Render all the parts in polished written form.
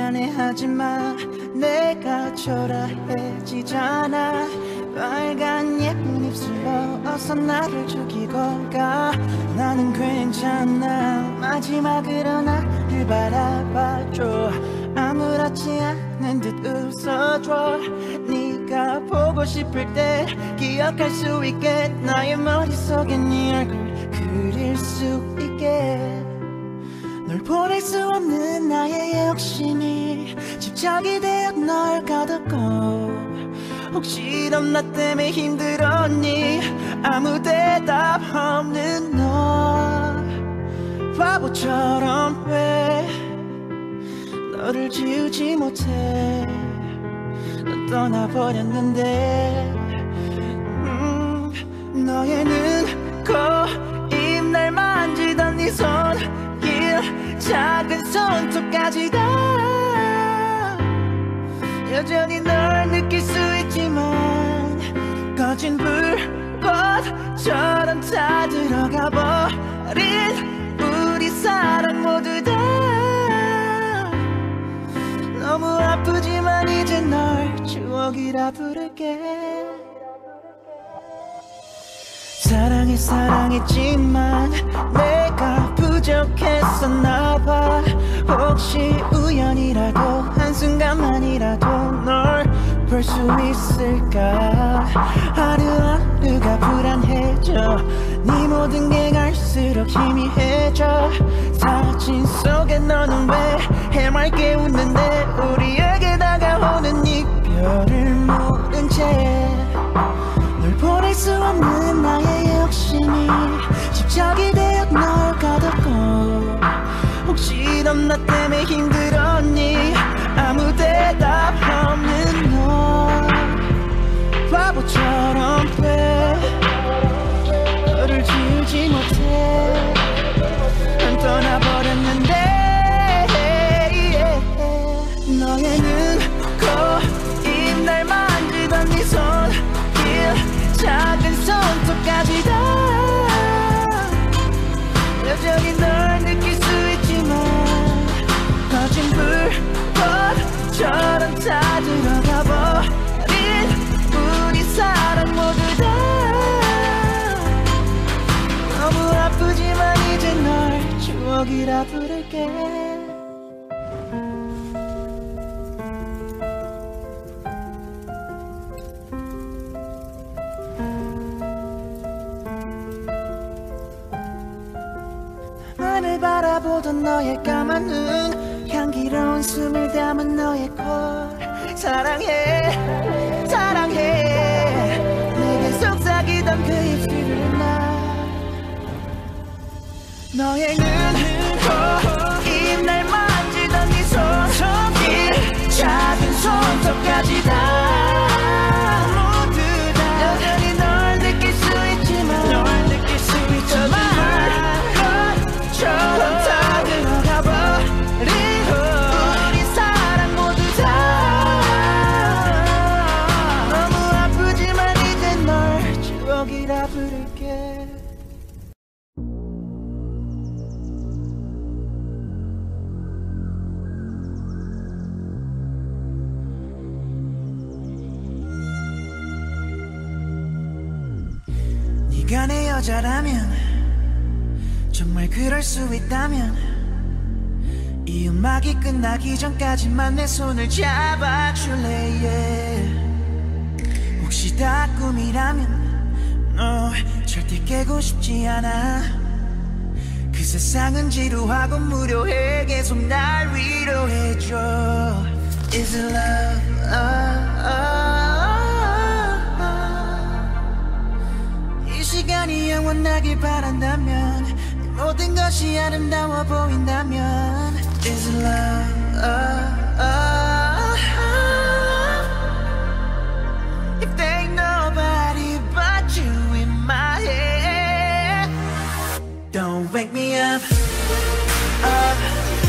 미안해하지마. 내가 초라해지잖아. 빨간 예쁜 입술로 어서 나를 죽이고 가. 나는 괜찮아. 마지막으로 나를 바라봐줘. 아무렇지 않은 듯 웃어줘. 네가 보고 싶을 때 기억할 수 있게 나의 머릿속에 네 얼굴 그릴 수 있게. 널 보낼 수 없는 나의 욕심이 집착이 되어 널 가뒀고. 혹시 넌 나 때문에 힘들었니? 아무 대답 없는 너. 바보처럼 왜 너를 지우지 못해. 넌 떠나버렸는데. 너의 눈, 코, 입, 날 만지던 네 손길, 작은 손톱까지 다 여전히 널 느낄 수 있지만 꺼진 불꽃처럼 다 들어가 버린 우리 사랑 모두 다 너무 아프지만 이제 널 추억이라 부를게. 사랑했지만 내가 부족했었나봐. 혹시 우연이라도 한순간만이라도 널 볼 수 있을까. 하루하루가 불안해져. 네 모든 게 갈수록 희미해져. 사진 속에 너는 왜 해맑게 웃는데 우리에게 다가오는 이별을 모른 채. 널 보낼 수 없는 나의 욕심이 집착이 되어 널 가뒀고. 혹시 넌 나 때문에 힘들었니? 아무 대답 없는 너. 바보처럼 왜 너를 지우지 못해. 난 떠나버렸는데. 너의 눈, 코, 입, 날 만지던 네 손길, 작은 손톱까지 다 여전히 널 느낄 수 있지만 거친 불꽃처럼 다 들어가 버린 우리 사랑 모두 다 너무 아프지만 이제 널 추억이라 부를게. 나를 바라보던 너의 까만 눈, 향기로운 숨을 담은 너의 코. 사랑해 사랑해. 내게 속삭이던 그 입술을 나. 너의 눈, 코, 입, 날 만지던 네 손길, 작은 손톱까지 다 모두 다 여전히 널 느낄 수 있지만 널 느낄 수 있지만 처럼 다 들어가 버린 우리 사랑 모두 다 너무 아프지만 이제 널 추억이라 부를게. 네가 내 여자라면, 정말 그럴 수 있다면 이 음악이 끝나기 전까지만 내 손을 잡아줄래. yeah. 혹시 다 꿈이라면 절대 깨고 싶지 않아. 그 세상은 지루하고 무료해. 계속 날 위로해줘. Is it love? 이 시간이 영원하길 바란다면, 모든 것이 아름다워 보인다면 Is it love? If there ain't nobody but you in my head, don't wake me up, up,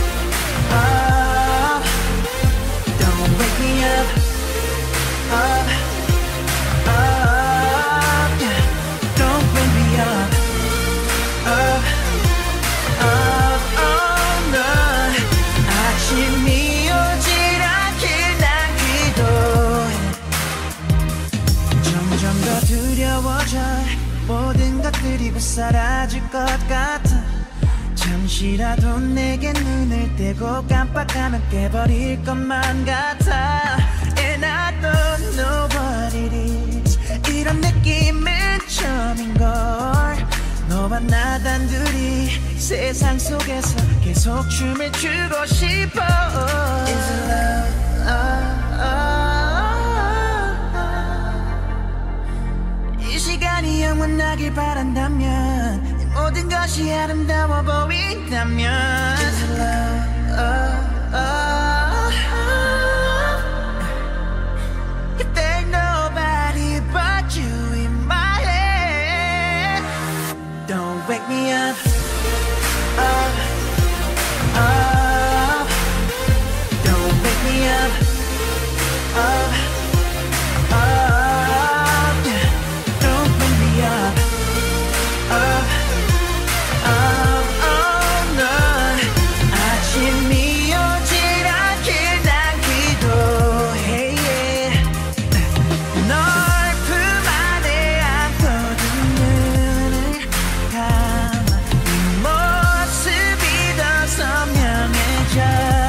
up. Don't wake me up, up, up. Yeah. Don't wake me up, up. 아침이 오지 더 두려워져 모든 것들이 곧 사라질 것 같아 잠시라도 내게 눈을 떼고 깜빡하면 깨버릴 것만 같아 And I don't know what it is 이런 느낌은 처음인걸 너와 나 단둘이 세상 속에서 계속 춤을 추고 싶어 Is it love? 이 시간이 영원하길 바란다면 이 모든 것이 아름다워 보인다면 Is it love? If there's nobody but you in my head Don't wake me up, up, up Don't wake me up, up, up Don't wake me up, up, up, oh no 아침이 오질 않길 난 기도해 yeah. 널 품 안에 안고든 눈을 감아 이 모습이 더 선명해져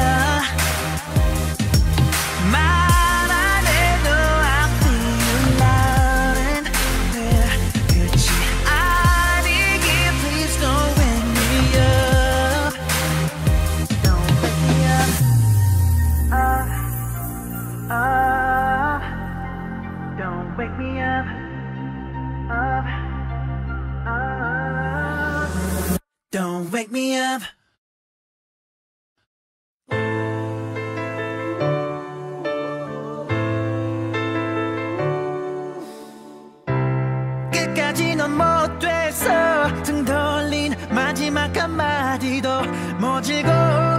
말 안 해도 I feel loud and clear 끝이 아니길 please don't wake me up Don't wake me up Don't wake me up Don't wake me up 끝까지 넌 못 돼서 등 돌린 마지막 한마디도 모질고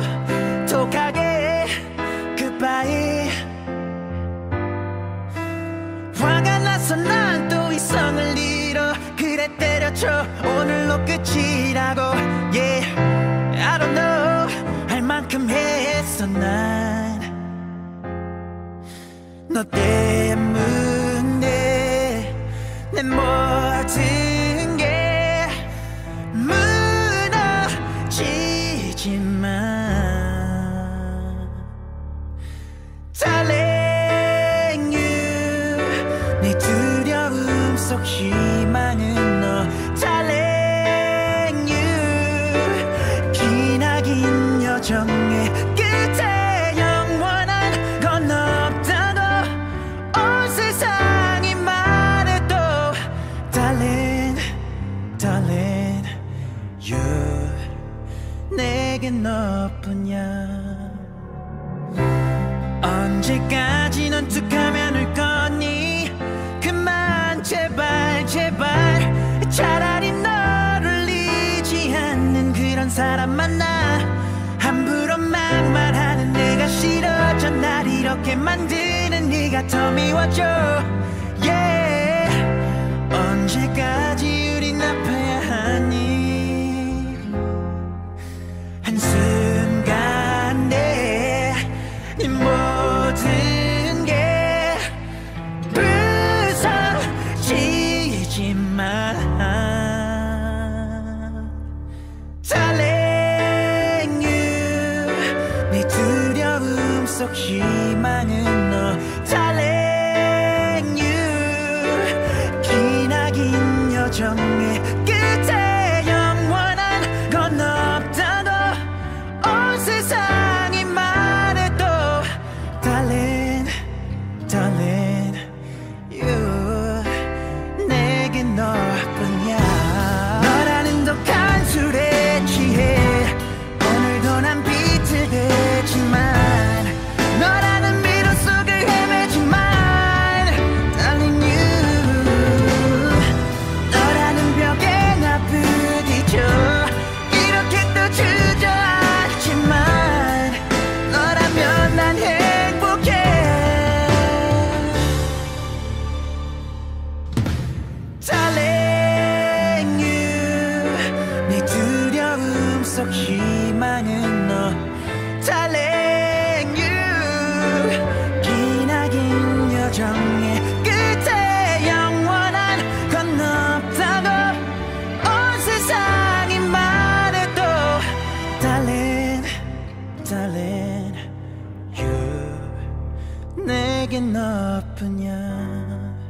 독하게 Goodbye 화가 나서 난 또 이성을 잃어 그래 때려쳐 오늘로 끝이라고 Yeah I don't know 할 만큼 했어 난 너 때문에 내 모든 게 무너지지만 Darling you 내 두려움 속 희망은 너 Darling you 기나긴 여정의 끝에 영원한 건 없다고 온 세상이 말해도 Darling, darling you 내겐 너뿐이야 언제까지 넌 툭하면 울 거니 그만 제발 제발 차라리 너를 잊지 않는 그런 사람 만나 함부로 막말하는 내가 싫어져 날 이렇게 만드는 네가 더 미워져 Yeah 언제까지 우린 아파야 하니 한순간에 네 모든 게 부서지지만 Darling you 네 두려움 속 희망은 너 Darling you 기나긴 여정의 끝에 영원한 건 없다고 온 세상이 말해도 Darling, darling you 내겐 너뿐이야 너라는 독한 술에 취해 오늘도 난 비틀대지만 너라는 미로 속을 헤매지만 Darling you 너라는 벽에 나 부딪혀 이렇게 또 주저앉지만 너라면 난 행복해 Darling you 네 두려움 속 희망은 너 Darling you 기나긴 여정의 끝에 영원한 너뿐이야.